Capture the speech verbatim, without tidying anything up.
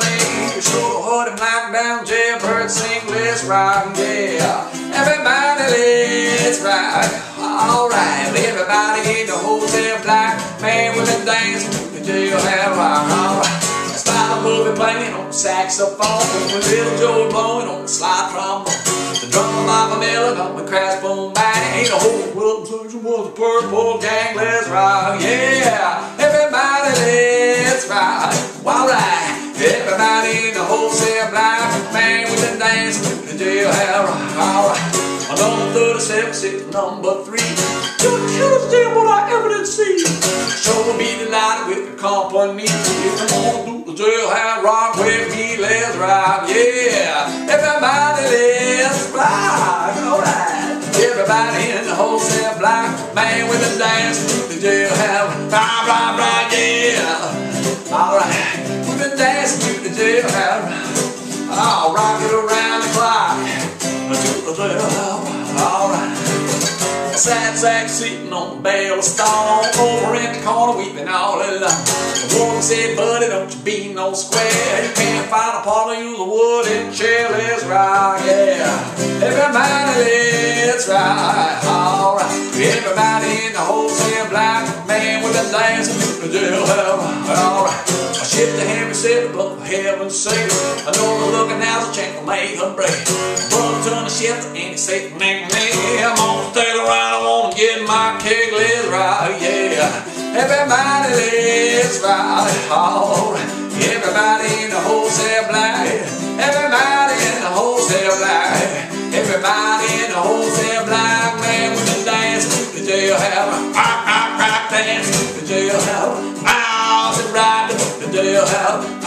play. Show what him knock down jailbird, sing, let's rock, yeah. Everybody, let's rock. Alright, everybody in the hotel black. Man, we've been dancing to the Jailhouse Rock. Alright, Spinal Movie playing on the saxophone, with Little Joe blowing on the slide trombone. The drum of a melon on the crash boom bang. Ain't a whole world such was a purple gang. Let's rock, yeah. Everybody, let's rock. Alright, everybody in the wholesale black. Man, we've been dancing to the Jailhouse Rock. Alright, on number thirty-seven, six, number three. You're the cutest damn what I ever did see. Sure be delighted with the company. If you wanna do the Jailhouse Rock with me, let's rock, yeah. Everybody, let's rock, alright. Everybody in the wholesale block, man, we've been dancing to the Jailhouse Rock, rock, rock, yeah. Alright, we've been dancing to the Jailhouse Rock. I'll rock it around the clock to the Jailhouse Rock, alright. A sad sack sitting on the bale of stone, over in the corner weeping all alone. The woman said, buddy, don't you be no square. You can't find a partner, use a wooden chair. Let's rock, yeah. Everybody, let's rock, alright. Everybody in the wholesale block, man, we've been dancing to the Jailhouse Rock, alright. I shipped the heavy set above heaven's sake. I know the looking now's a chance to make her break. Brother turned the shift and he said, me, me, I'm gonna stay around. I wanna get my keg, let's rock, yeah. Everybody, let's rock, alright. Everybody in the wholesale block. Everybody in the wholesale block. Everybody in the wholesale block, man, we've been dancing to the Jailhouse Rock, rock, rock, rock, dancing to the Jailhouse Rock. I'll be riding to the Jailhouse